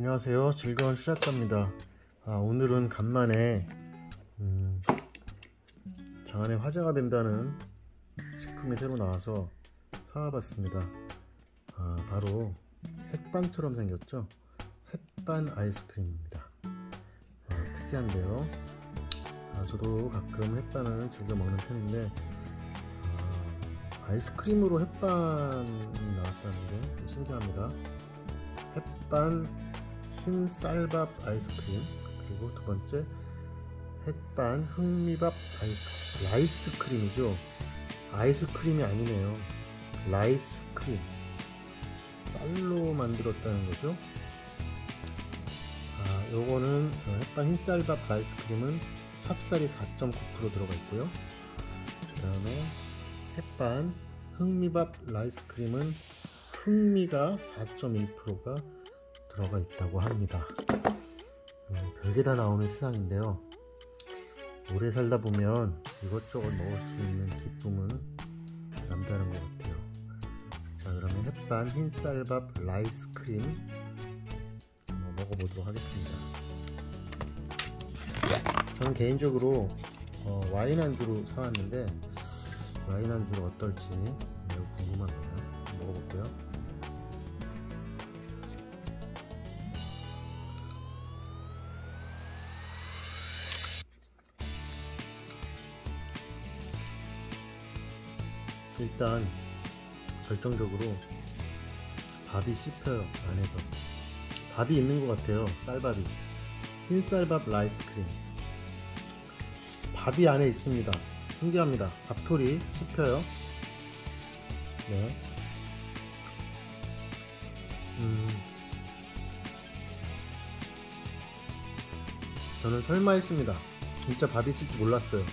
안녕하세요. 즐거운 수작가입니다. 오늘은 간만에 장안에 화제가 된다는 식품이 새로 나와서 사와봤습니다. 바로 햇반처럼 생겼죠? 햇반 아이스크림입니다. 특이한데요. 저도 가끔 햇반을 즐겨 먹는 편인데 아이스크림으로 햇반이 나왔다는 게 신기합니다. 햇반 흰 쌀밥 아이스크림, 그리고 두 번째 햇반 흑미밥 라이스크림이죠. 아이스크림이 아니네요. 라이스크림, 쌀로 만들었다는 거죠. 요거는 햇반 흰 쌀밥 라이스크림은 찹쌀이 4.9% 들어가 있고요. 그 다음에 햇반 흑미밥 라이스크림은 흑미가 4.1%가 들어가 있다고 합니다. 별게 다 나오는 세상인데요. 오래 살다 보면 이것저것 먹을 수 있는 기쁨은 남다른 것 같아요. 자, 그러면 햇반 흰쌀밥 라이스크림 한번 먹어보도록 하겠습니다. 저는 개인적으로 와인 안주로 사왔는데 와인 안주로 어떨지 매우 궁금합니다. 먹어볼게요. 일단 결정적으로 밥이 씹혀요. 안에서 밥이 있는 것 같아요. 쌀밥이, 흰쌀밥 라이스크림 밥이 안에 있습니다. 신기합니다. 밥톨이 씹혀요. 네. 저는 설마 했습니다. 진짜 밥이 있을지 몰랐어요.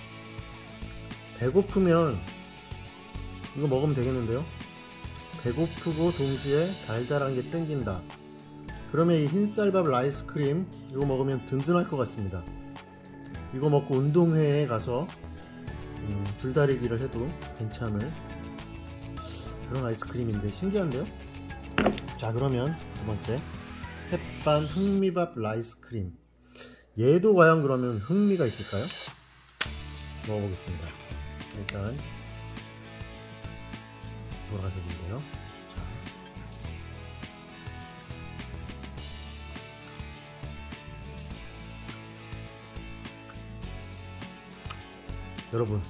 배고프면 이거 먹으면 되겠는데요? 배고프고 동시에 달달한 게 땡긴다. 그러면 이 흰쌀밥 라이스크림 이거 먹으면 든든할 것 같습니다. 이거 먹고 운동회에 가서 줄다리기를 해도 괜찮을 그런 아이스크림인데 신기한데요? 자, 그러면 두 번째 햇반 흑미밥 라이스크림, 얘도 과연 그러면 흑미가 있을까요? 먹어보겠습니다. 일단 보라색인데요. 여러분,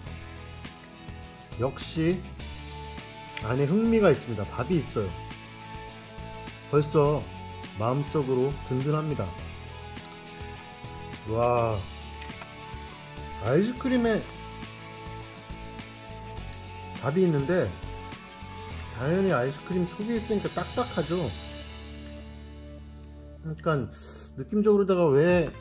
역시 안에 흑미가 있습니다. 밥이 있어요. 벌써 마음적으로 든든합니다. 와, 아이스크림에 밥이 있는데 당연히 아이스크림 속에 있으니까 딱딱하죠. 그러니까 느낌적으로다가 왜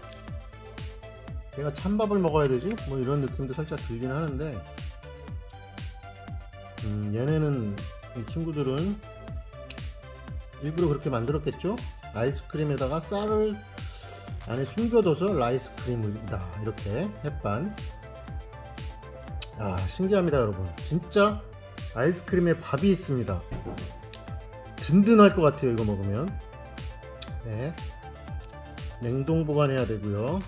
내가 찬밥을 먹어야 되지? 뭐 이런 느낌도 살짝 들긴 하는데 얘네는, 이 친구들은 일부러 그렇게 만들었겠죠? 아이스크림에다가 쌀을 안에 숨겨둬서 라이스크림이다, 이렇게 햇반. 신기합니다 여러분. 진짜 아이스크림에 밥이 있습니다. 든든할 것 같아요 이거 먹으면. 네, 냉동 보관해야 되고요.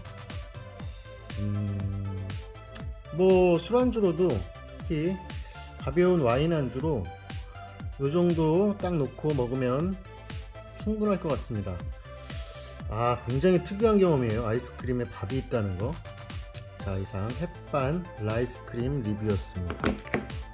뭐 술안주로도, 특히 가벼운 와인 안주로 요정도 딱 놓고 먹으면 충분할 것 같습니다. 굉장히 특이한 경험이에요. 아이스크림에 밥이 있다는 거. 자, 이상 햇반 라이스크림 리뷰였습니다.